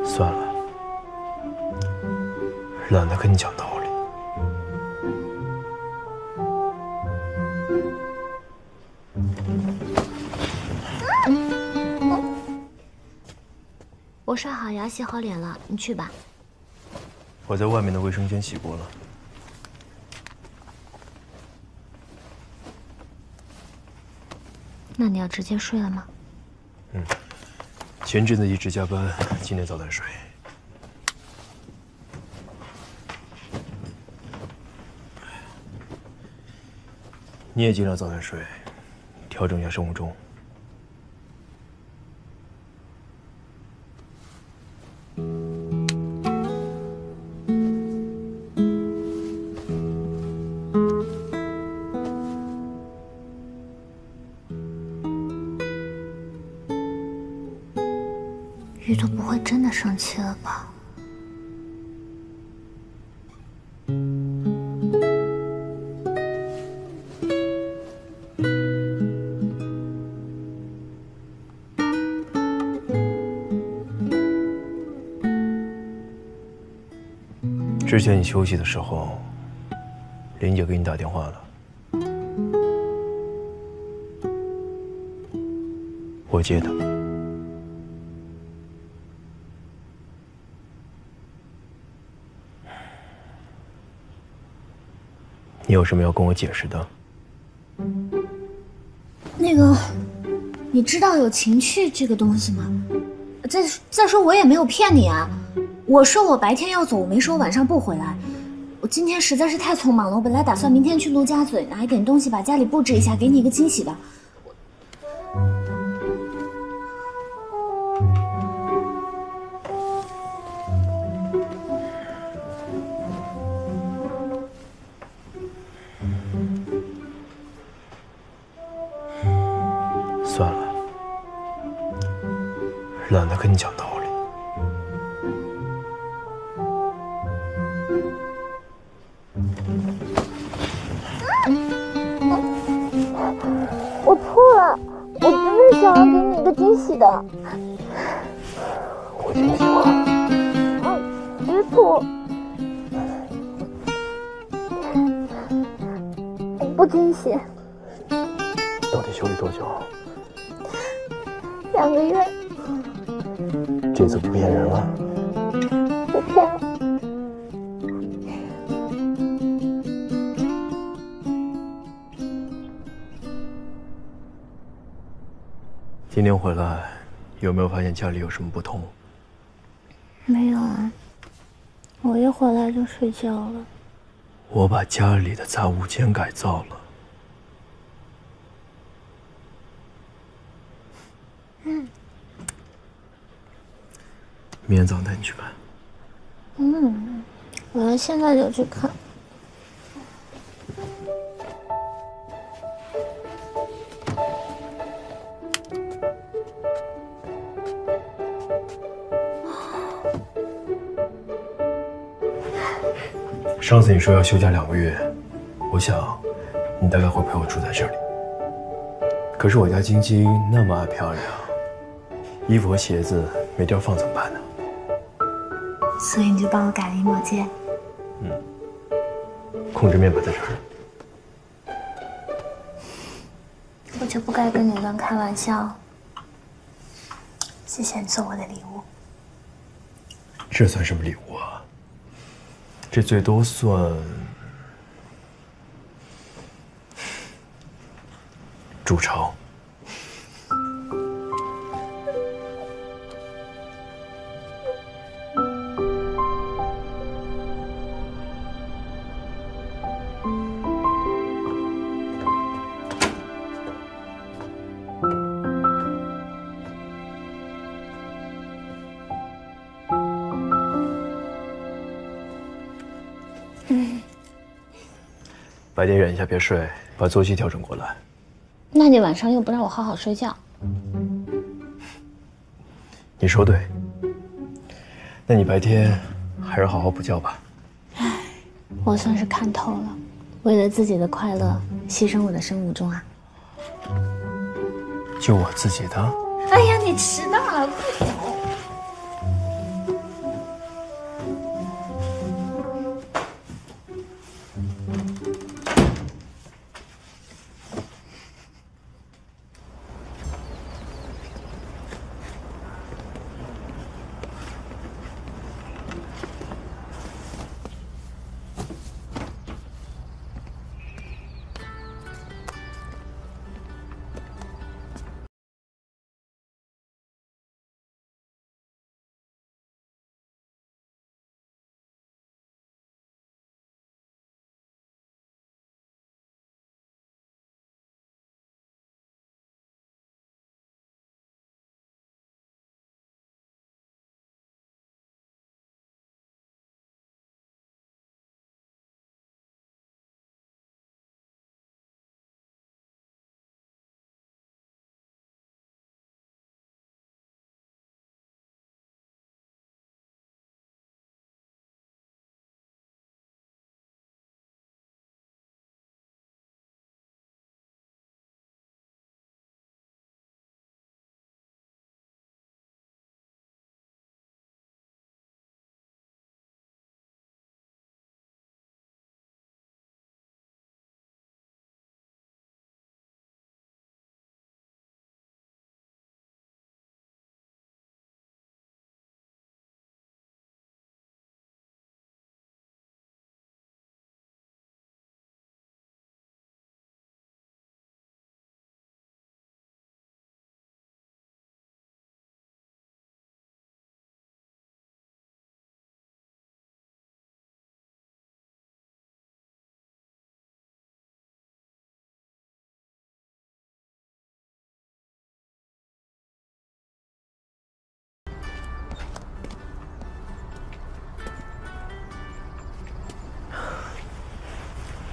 算了，懒得跟你讲道理。 我刷好牙，洗好脸了，你去吧。 我在外面的卫生间洗过了。 那你要直接睡了吗？ 嗯，前阵子一直加班，今天早点睡。你也尽量早点睡，调整一下生物钟。 鱼头不会真的生气了吧？ 之前你休息的时候，林姐给你打电话了，我接的。你有什么要跟我解释的？ 那个，你知道有情趣这个东西吗？再说我也没有骗你啊，我说我白天要走，我没说晚上不回来。我今天实在是太匆忙了，我本来打算明天去陆家嘴拿一点东西，把家里布置一下，给你一个惊喜的。 算了，懒得跟你讲道理。 我错了，我真的想要给你一个惊喜的。 我惊喜吗？ 别错，不惊喜。 到底休息多久 2个月。 这次不骗人了？ 不骗了。 今天回来，有没有发现家里有什么不同？ 没有啊，我一回来就睡觉了。 我把家里的杂物间改造了。明天早上带你去看。 我要现在就去看。 上次你说要休假2个月，我想你大概会陪我住在这里。可是我家晶晶那么爱漂亮，衣服和鞋子没地儿放怎么办呢？ 所以你就帮我改了衣帽间。 控制面摆在这儿。 我就不该跟你乱开玩笑。谢谢你送我的礼物。 这算什么礼物啊？这最多算筑巢。白天忍一下别睡，把作息调整过来。 那你晚上又不让我好好睡觉。 你说对。那你白天还是好好补觉吧。 唉，我算是看透了，为了自己的快乐，牺牲我的生物钟啊。 就我自己的。 哎呀，你迟到了，快走。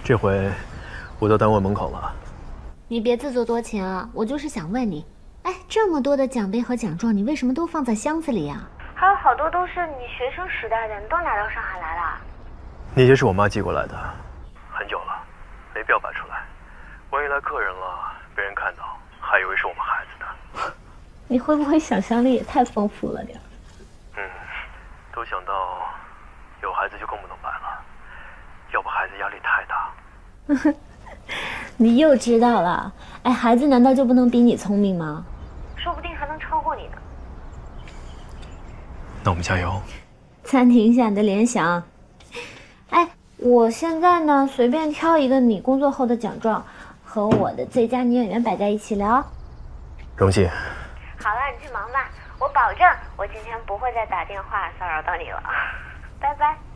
这回我到单位门口了。 你别自作多情啊，我就是想问你，哎，这么多的奖杯和奖状，你为什么都放在箱子里呀？还有好多都是你学生时代的，你都拿到上海来了？ 那些是我妈寄过来的，很久了，没必要摆出来。万一来客人了，被人看到，还以为是我们孩子的。 你会不会想象力也太丰富了点？ 都想到有孩子就更不能摆了，要不孩子压力太大。 你又知道了，哎，孩子难道就不能比你聪明吗？说不定还能超过你呢。 那我们加油。 暂停一下你的联想。哎，我现在呢，随便挑一个你工作后的奖状，和我的最佳女演员摆在一起聊。 荣幸。 好了，你去忙吧，我保证我今天不会再打电话骚扰到你了。拜拜。